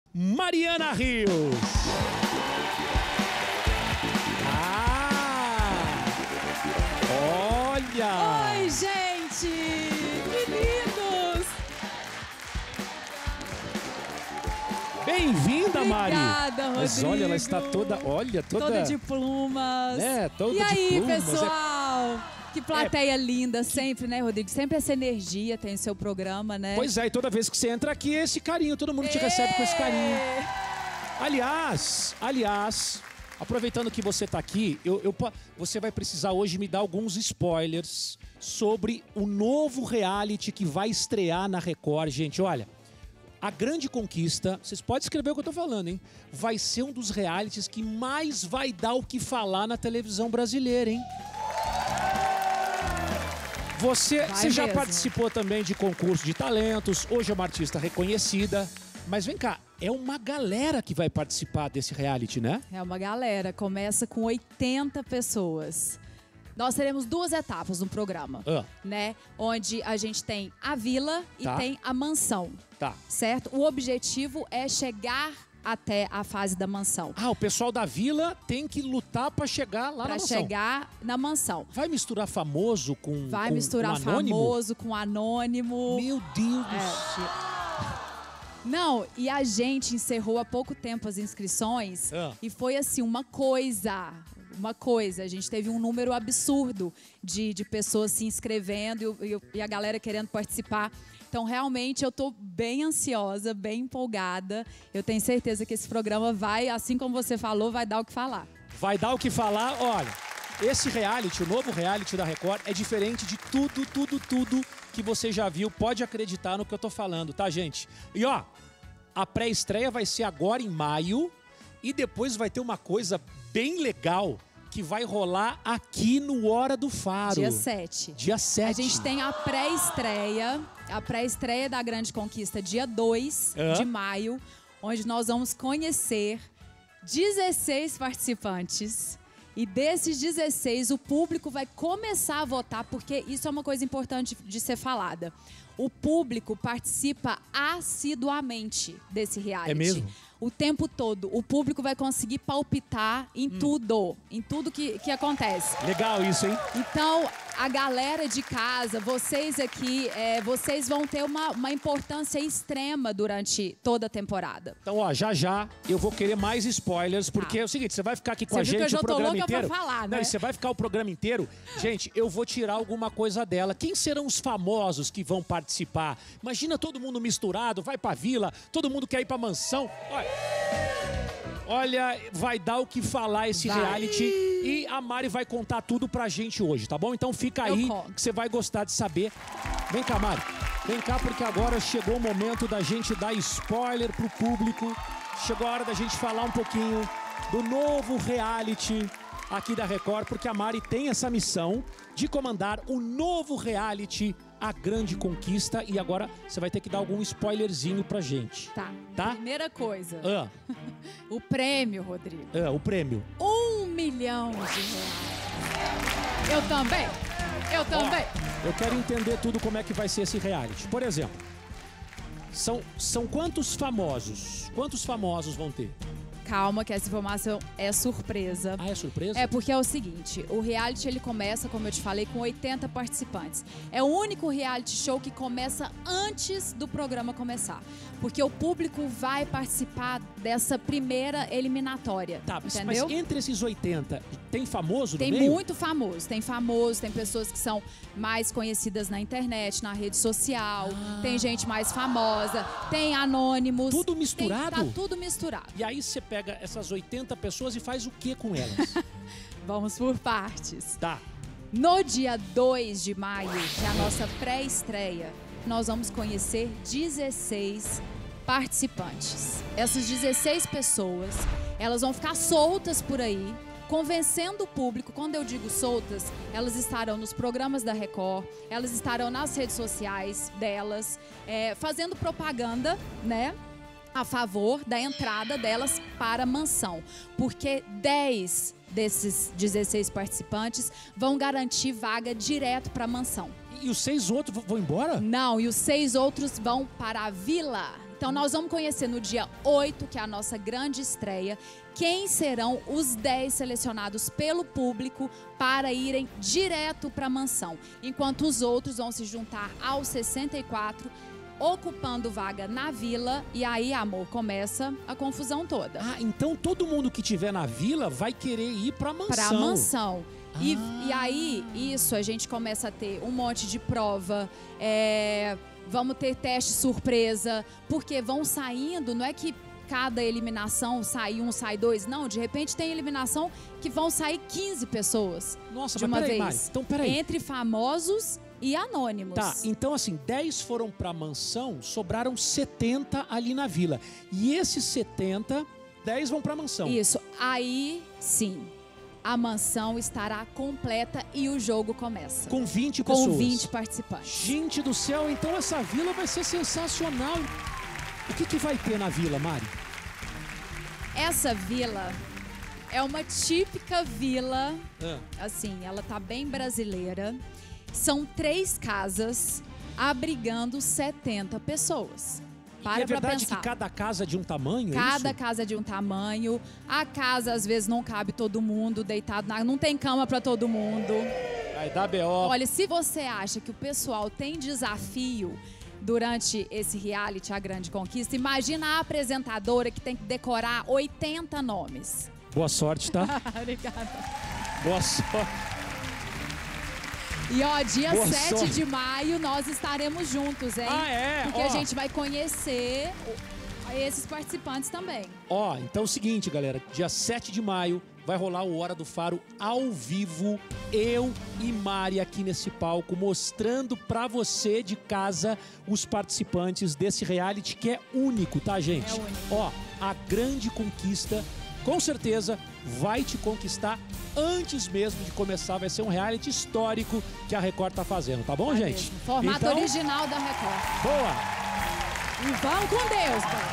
Mariana Rios. Olha! Oi, gente! Meninos! Bem-vinda, Mari! Obrigada, Rodrigo! Mas olha, ela está toda... Olha, toda de plumas. Toda e aí, de plumas. pessoal? Que plateia linda, sempre, né, Rodrigo? Sempre essa energia tem o seu programa, né? Pois é, e toda vez que você entra aqui, esse carinho, todo mundo te recebe com esse carinho. Aliás, aproveitando que você está aqui, você vai precisar hoje me dar alguns spoilers sobre o novo reality que vai estrear na Record. Gente, olha, A Grande Conquista, vocês podem escrever o que eu tô falando, hein? Vai ser um dos realities que mais vai dar o que falar na televisão brasileira, hein? Você já participou também de concurso de talentos, hoje é uma artista reconhecida. Mas vem cá, é uma galera que vai participar desse reality, né? É uma galera, começa com 80 pessoas. Nós teremos 2 etapas no programa, né? Onde a gente tem a vila e tem a mansão, certo? O objetivo é chegar até a fase da mansão. Ah, o pessoal da vila tem que lutar pra chegar lá na mansão. Pra chegar na mansão. Vai misturar famoso com Vai misturar famoso com anônimo. Meu Deus do céu. Não, e a gente encerrou há pouco tempo as inscrições e foi assim, uma coisa. A gente teve um número absurdo de pessoas se inscrevendo e a galera querendo participar. Então, realmente, eu tô bem ansiosa, bem empolgada. Eu tenho certeza que esse programa vai, assim como você falou, vai dar o que falar. Vai dar o que falar? Olha, esse reality, o novo reality da Record, é diferente de tudo que você já viu. Pode acreditar no que eu tô falando, tá, gente? E ó, a pré-estreia vai ser agora em maio e depois vai ter uma coisa bem legal que vai rolar aqui no Hora do Faro. Dia 7. Dia 7. A gente tem a pré-estreia da Grande Conquista, dia 2 de maio, onde nós vamos conhecer 16 participantes. E desses 16, o público vai começar a votar, porque isso é uma coisa importante de ser falada. O público participa assiduamente desse reality. É mesmo? O tempo todo. O público vai conseguir palpitar em tudo que acontece. Legal isso, hein? Então, a galera de casa, vocês aqui, vocês vão ter uma importância extrema durante toda a temporada. Então, ó, já eu vou querer mais spoilers, porque é o seguinte, você vai ficar aqui com a gente o programa inteiro. Pra falar, né? Não, e você vai ficar o programa inteiro. Gente, eu vou tirar alguma coisa dela. Quem serão os famosos que vão participar? Imagina todo mundo misturado, vai pra vila, todo mundo quer ir pra mansão. Olha, vai dar o que falar esse reality e a Mari vai contar tudo pra gente hoje, tá bom? Então fica aí que você vai gostar de saber. Vem cá, Mari. Vem cá porque agora chegou o momento da gente dar spoiler pro público. Chegou a hora da gente falar um pouquinho do novo reality aqui da Record, porque a Mari tem essa missão de comandar o novo reality A Grande Conquista. E agora você vai ter que dar algum spoilerzinho pra gente. Tá? Primeira coisa. O prêmio, Rodrigo. O prêmio. R$1 milhão. Eu também. Eu quero entender tudo como é que vai ser esse reality. Por exemplo, são quantos famosos? Quantos famosos vão ter? Calma, que essa informação é surpresa. Ah, é surpresa? É porque é o seguinte, o reality ele começa, como eu te falei, com 80 participantes. É o único reality show que começa antes do programa começar. Porque o público vai participar dessa primeira eliminatória. Tá, entendeu? Mas entre esses 80, tem famoso no meio? Tem muito famoso. Tem famoso, tem pessoas que são mais conhecidas na internet, na rede social. Tem gente mais famosa, tem anônimos. Tudo misturado? Tá tudo misturado. E aí você pega essas 80 pessoas e faz o que com elas? Vamos por partes. Tá. No dia 2 de maio, que é a nossa pré-estreia, nós vamos conhecer 16 participantes. Essas 16 pessoas, elas vão ficar soltas por aí, convencendo o público. Quando eu digo soltas, elas estarão nos programas da Record, elas estarão nas redes sociais delas, fazendo propaganda, né, a favor da entrada delas para a mansão. Porque 10 desses 16 participantes vão garantir vaga direto para a mansão. E os 6 outros vão embora? Não, e os 6 outros vão para a vila, Então nós vamos conhecer no dia 8, que é a nossa grande estreia, quem serão os 10 selecionados pelo público para irem direto para a mansão. Enquanto os outros vão se juntar aos 64, ocupando vaga na vila. E aí, amor, começa a confusão toda. Ah, então todo mundo que estiver na vila vai querer ir para a mansão. Para a mansão. E aí, isso, a gente começa a ter um monte de prova, vamos ter teste surpresa, porque vão saindo, não é que cada eliminação sai um, sai dois, não, de repente tem eliminação que vão sair 15 pessoas. Nossa, de uma mas peraí, vez. Mari, então peraí. Entre famosos e anônimos. Tá, então assim, 10 foram pra mansão, sobraram 70 ali na vila. E esses 70, 10 vão pra mansão. Isso, aí sim, a mansão estará completa e o jogo começa. Com 20 pessoas. Com 20 participantes. Gente do céu, então essa vila vai ser sensacional. O que vai ter na vila, Mari? Essa vila é uma típica vila, assim, ela tá bem brasileira. São 3 casas abrigando 70 pessoas. E é verdade que cada casa é de um tamanho? Cada casa é de um tamanho. A casa, às vezes, não cabe todo mundo deitado. Não tem cama para todo mundo. Vai dar B.O. Olha, se você acha que o pessoal tem desafio durante esse reality, A Grande Conquista, imagina a apresentadora que tem que decorar 80 nomes. Boa sorte, tá? Obrigada. Boa sorte. E ó, dia Boa 7 sorte. de maio nós estaremos juntos, hein? Ah, é? Porque ó, a gente vai conhecer esses participantes também. Ó, então é o seguinte, galera. Dia 7 de maio vai rolar o Hora do Faro ao vivo. Eu e Mari aqui nesse palco, mostrando pra você de casa os participantes desse reality que é único, tá, gente? É único. Ó, A Grande Conquista, com certeza, vai te conquistar antes mesmo de começar. Vai ser um reality histórico que a Record tá fazendo, tá bom, gente? Mesmo. Formato então, original da Record. boa! E vão com Deus, pai.